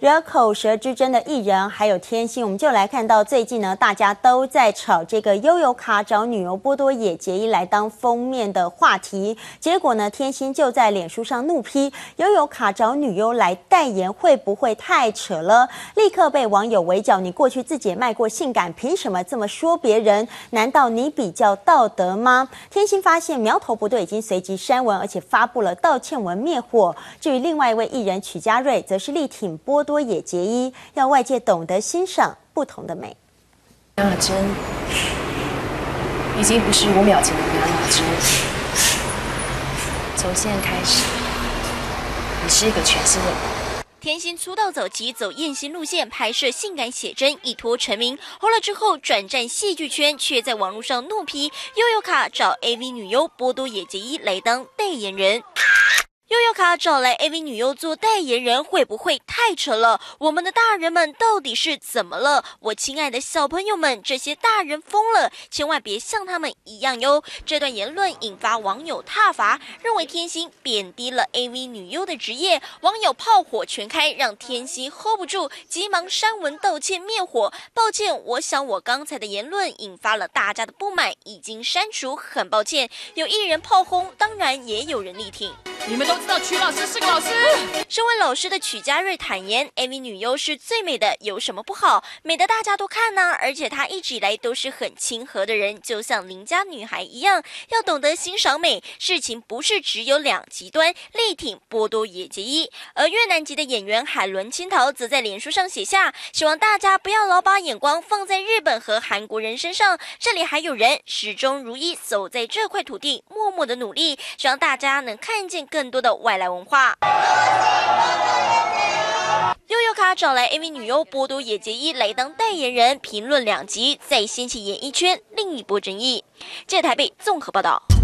惹口舌之争的艺人还有天心，我们就来看到最近呢，大家都在炒这个悠游卡找女优波多野结衣来当封面的话题。结果呢，天心就在脸书上怒批悠游卡找女优来代言会不会太扯了？立刻被网友围剿，你过去自己也卖过性感，凭什么这么说别人？难道你比较道德吗？天心发现苗头不对，已经随即删文，而且发布了道歉文灭火。至于另外一位艺人曲家瑞，则是力挺波多野结衣，要外界懂得欣赏不同的美。 梁雅珍已经不是5秒前的梁雅珍，从现在开始，你是一个全新的人。 天心出道早期走艳星路线，拍摄性感写真，一脱成名。红了之后转战戏剧圈，却在网络上怒批悠游卡找 AV 女优波多野结衣来当代言人。悠游卡找来 AV 女优做代言人，会不会太扯了？我们的大人们到底是怎么了？我亲爱的小朋友们，这些大人疯了，千万别像他们一样哟！这段言论引发网友挞伐，认为天心贬低了 AV 女优的职业，网友炮火全开，让天心 hold 不住，急忙删文道歉灭火。抱歉，我想我刚才的言论引发了大家的不满，已经删除，很抱歉。有艺人炮轰，当然也有人力挺。 你们都知道曲老师是个老师。 身为老师的曲家瑞坦言 ，AV 女优是最美的，有什么不好？美的大家都看啊，而且她一直以来都是很亲和的人，就像邻家女孩一样，要懂得欣赏美。事情不是只有两极端，力挺波多野结衣。而越南籍的演员海伦青桃则在脸书上写下，希望大家不要老把眼光放在日本和韩国人身上，这里还有人始终如一走在这块土地，默默的努力，希望大家能看见更多的外来文化。悠游卡找来 AV 女优波多野结衣来当代言人，评论两极，再掀起演艺圈另一波争议。记者台北综合报道。